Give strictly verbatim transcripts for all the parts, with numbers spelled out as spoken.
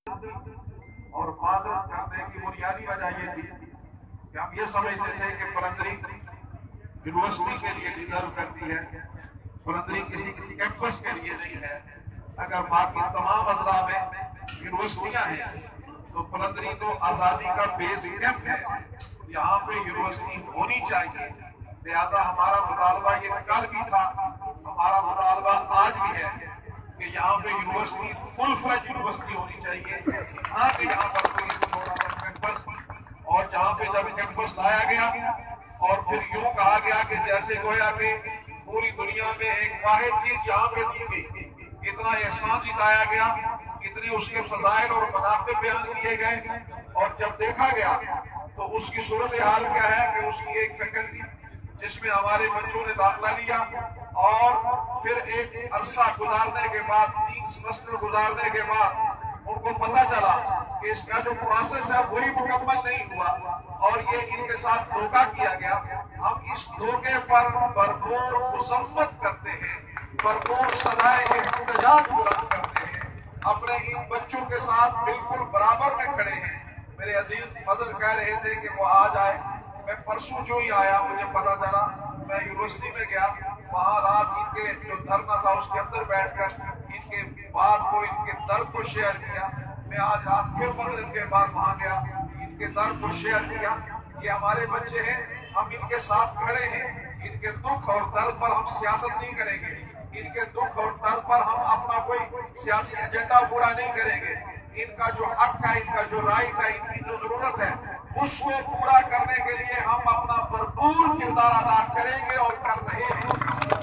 اور معذرت کرنے کی بنیادی وجہ یہ تھی کہ ہم یہ سمجھتے تھے کہ پرندری یونیورسٹی کے لیے ڈیزرو کرتی ہے، پرندری کسی کسی کیمپس کے لیے نہیں ہے۔ اگر باقی تمام اضلاع میں یونیورسٹیاں ہیں تو پرندری تو آزادی کا بیس کیمپ ہے، یہاں پہ یونیورسٹی ہونی چاہیے۔ لہذا ہمارا مطالبہ یہ کل بھی تھا، ہمارا مطالبہ آج بھی ہے کہ یہاں پہ یونیورسٹی فل فلیج یونیورسٹی ہونی چاہیے، نہ کہ یہاں پر کوئی چھوٹا سا کیمپس۔ اور جہاں پہ جب کیمپس لایا گیا اور پھر یوں کہا گیا کہ جیسے گویا کہ پوری دنیا میں ایک واحد چیز یہاں پہ دی گئی، اتنا احسان جتایا گیا، اتنے اس کے فضائل اور منافع بیان کیے گئے، اور جب دیکھا گیا تو اس کی صورتحال کیا ہے کہ اس کی ایک فیکلٹی جس میں ہمارے بچوں نے داخلہ لیا اور پھر ایک عرصہ گزارنے کے بعد، تین سمسٹر گزارنے کے بعد ان کو پتہ چلا کہ اس کا جو پروسیس ہے وہی مکمل نہیں ہوا اور یہ ان کے ساتھ دھوکہ کیا گیا۔ ہم اس دھوکے پر بھرپور مذمت کرتے ہیں، بھرپور صدائے احتجاج بلند کرتے ہیں، اپنے ان بچوں کے ساتھ بالکل برابر میں کھڑے ہیں۔ میرے عزیز مدر کہہ رہے تھے کہ وہ آج آئے، میں پرسوں جو ہی آیا مجھے پتا چلا، میں یونیورسٹی میں گیا، وہاں رات ان کے جو دھرنا تھا اس کے اندر بیٹھ کر ان کے بات کو، ان کے درد کو شیئر کیا۔ میں آج رات پھر مغرب کے بعد وہاں گیا، ان کے درد کو شیئر کیا۔ یہ ہمارے بچے ہیں، ہم ان کے ساتھ کھڑے ہیں، ان کے دکھ اور درد پر ہم سیاست نہیں کریں گے، ان کے دکھ اور درد پر ہم اپنا کوئی سیاسی ایجنڈا پورا نہیں کریں گے۔ ان کا جو حق ہے، ان کا جو رائٹ ہے، ان کی جو ضرورت ہے، اس کو پورا کرنے کے لیے ہم اپنا بھرپور کردار ادا کریں گے اور کر رہے ہیں۔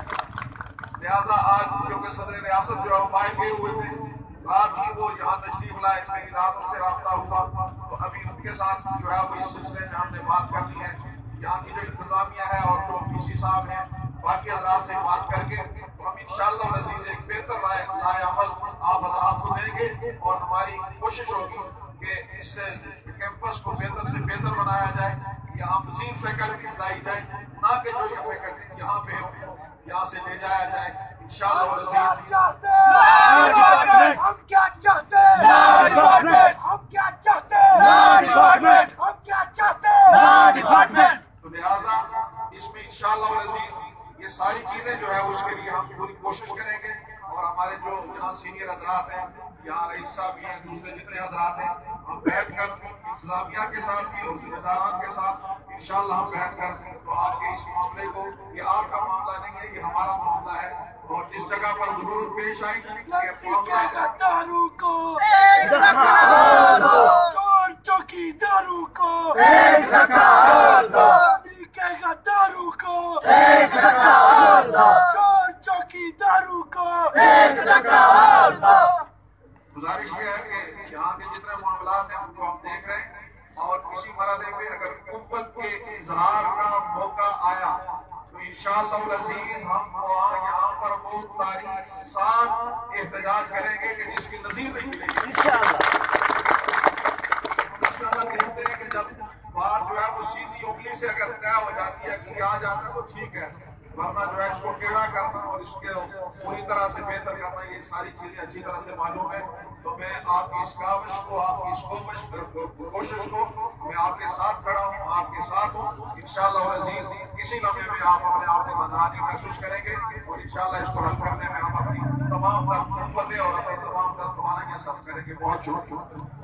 لہٰذا آج جو کہ صدر ریاست جو ہم آئے گئے ہوئے تھے، رات ہی وہ یہاں تشریف لائے، میری رات ان سے رابطہ ہوا تو ابھی ان کے ساتھ جو ہے وہ اس سلسلے میں ہم نے بات کرنی ہے۔ یہاں کی جو انتظامیہ ہے اور جو پی سی صاحب ہیں، باقی حضرات سے بات کر کے تو ہم انشاءاللہ العزیز ایک بہتر رائے رائے عمل آپ حضرات کو دیں گے، اور ہماری کوشش ہوگی کہ اس سے کیمپس کو بہتر سے بہتر بنایا جائے، یہاں مزید فیکلٹیز لائی جائے، نہ کہ جو یہ فیکلٹیز یہاں پہ ہوں یہاں سے لے جایا جائے انشاءاللہ العزیز۔ ہم کیا چاہتے ہیں؟ ہم کیا چاہتے ہیں؟ ہم کیا چاہتے ہیں؟ تو لہٰذا اس میں انشاءاللہ العزیز یہ ساری چیزیں جو ہے اس کے لیے ہم پوری کوشش کریں گے، اور ہمارے جو یہاں سینئر حضرات ہیں، یہاں رئیس صاحب بھی ہیں، دوسرے جتنے حضرات ہیں، ہم بیٹھ کر انتظامیہ کے ساتھ بھی اور ذمہ داران کے ساتھ انشاءاللہ ہم بیٹھ کر تو آپ کے اس معاملے کو، یہ آپ کا معاملہ نہیں ہے، یہ ہمارا معاملہ ہے، اور جس جگہ پر ضرورت پیش آئی یہ معاملہ دارو کو ایک دھکا دو، چور چوکی دارو کو ایک دھکا دو، امریکہ کا دارو کو ایک دھکا دو، چور چوکی دارو کو ایک دھکا دو۔ گزارش یہ ہے کہ یہاں کے جتنے معاملات ہیں ان کو ہم دیکھ رہے ہیں، اور اسی مرحلے پہ اگر قوت کے اظہار کا موقع آیا تو انشاءاللہ العزیز ہم وہاں یہاں پر وہ تاریخ ساز احتجاج کریں گے کہ جس کی نظیر نہیں ملے گی انشاءاللہ۔ انشاءاللہ دیکھتے ہیں کہ جب بات جو ہے وہ سیدھی انگلی سے اگر طے ہو جاتی ہے کہ آ جاتا ہے تو ٹھیک ہے، ورنہ جو ہے اس کو ٹیڑھا کرنا اور اس کے پوری طرح سے بہتر کرنا، یہ ساری چیزیں اچھی طرح سے معلوم ہے۔ تو میں آپ کی اس کاوش کو، آپ کی اس کوشش کو، میں آپ کے ساتھ کھڑا ہوں، آپ کے ساتھ ہوں انشاءاللہ العزیز۔ کسی لمحے میں آپ اپنے آپ کو بدحالی محسوس کریں گے، اور انشاءاللہ اس کو حل کرنے میں ہم اپنی تمام تر قوتیں اور اپنی تمام تر توانائیاں صرف کریں گے۔ بہت شکریہ۔